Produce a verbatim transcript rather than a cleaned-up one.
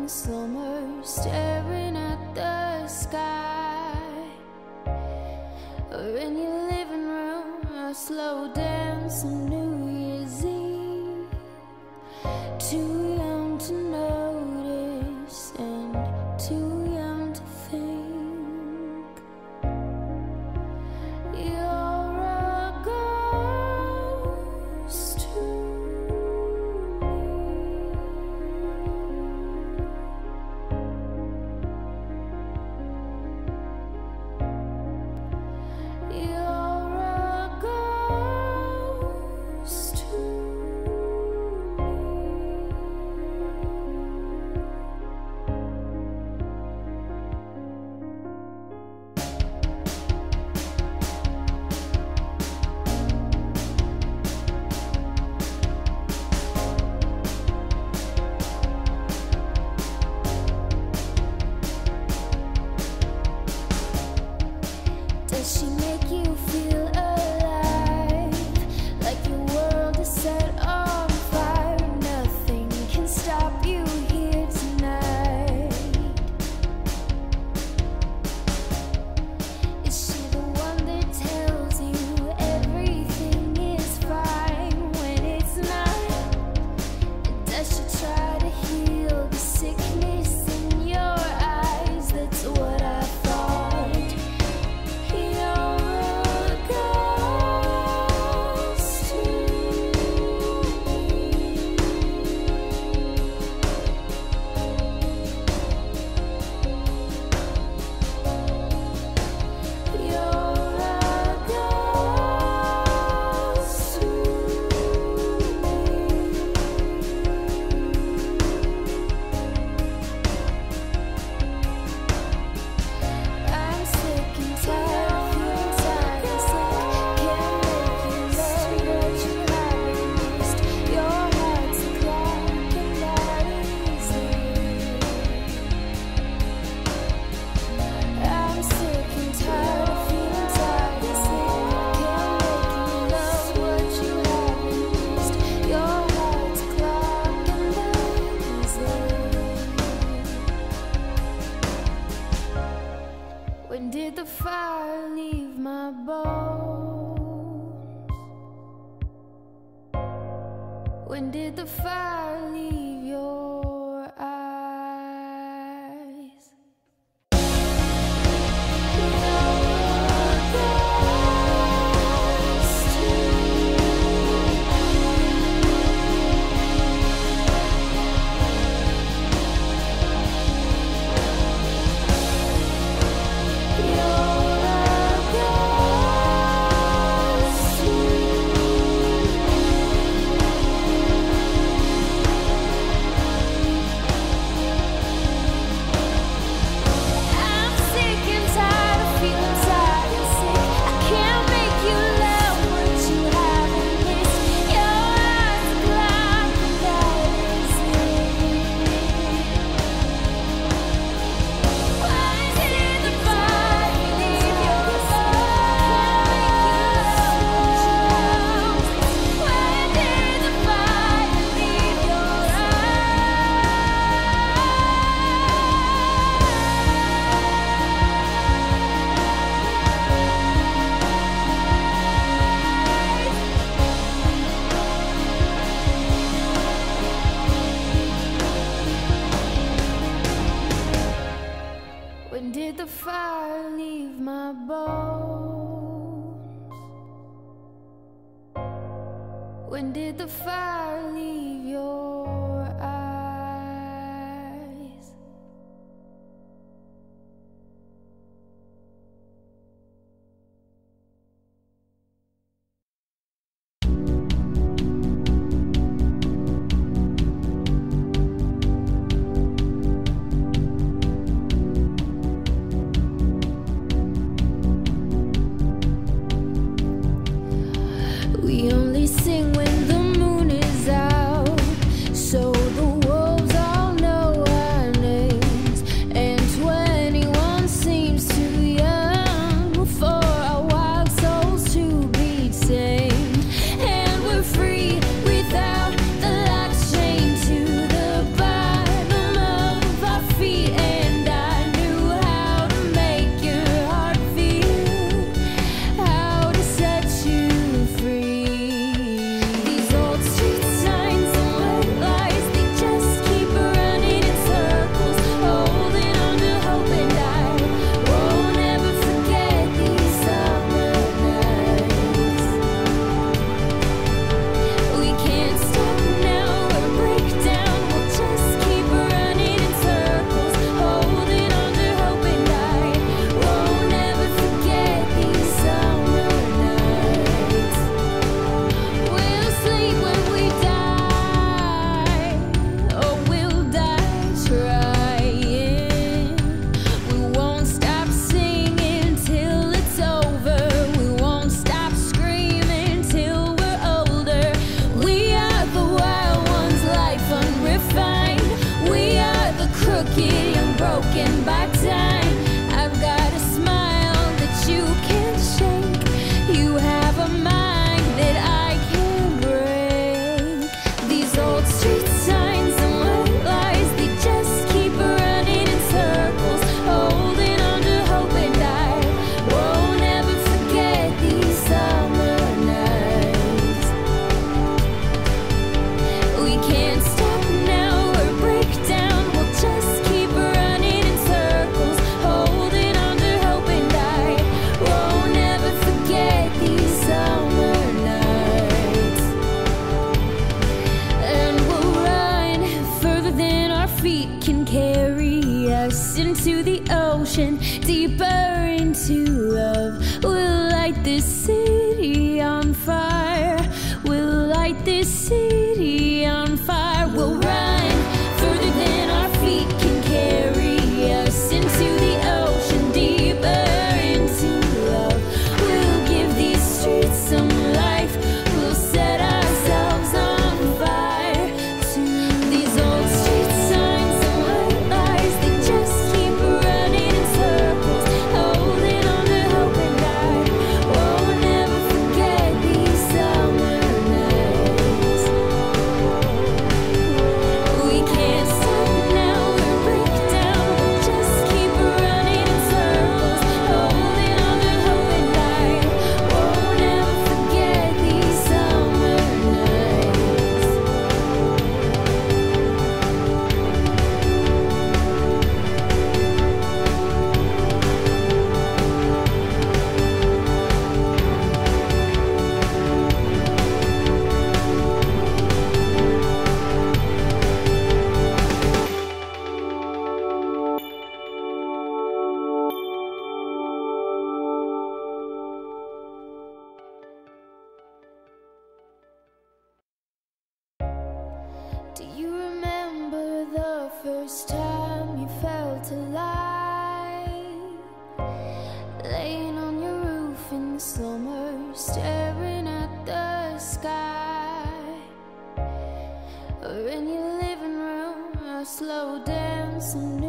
summer, staring at the sky, or in your living room, a slow dance on New Year's Eve. Too young to notice and too young to think. You're a ghost to me. You're a ghost to Does she make you feel alive? Like your world is set on fire, nothing can stop you here tonight. Is she the one that tells you everything is fine when it's not? Does she try to heal the sickness in your eyes? That's what I thought. When did the fire leave my bones? When did the fire leave your eyes? When did the fire leave my bones? When did the fire leave your eyes? We only sing when the moon is out. naked, young, broken by time. I've got a smile that you can't shake. You have a mind that I can't break. These old street signs and white lies, they just keep running in circles, holding on to hope, and I won't ever forget these summer nights. We can't stop now or break down, we'll just keep running in circles, holding on to hope, and I won't ever forget these summer nights. And we'll run further than our feet can carry us, into the ocean, deeper into love. We'll light this city on fire. We'll light this city on fire. We'll run further than our feet can carry us, into the ocean, deeper into love. We'll give these streets some life. We'll set ourselves on fire to these old street signs and white lies. They just keep running in circles, holding on to hope, and I won't ever forget these summer nights. We can't stop now or break down, we'll just keep running in circles, holding on to hope, and I won't ever forget these summer nights. Do you remember the first time you felt alive? Laying on your roof in the summer, staring at the sky. Or in your living room, a slow dancing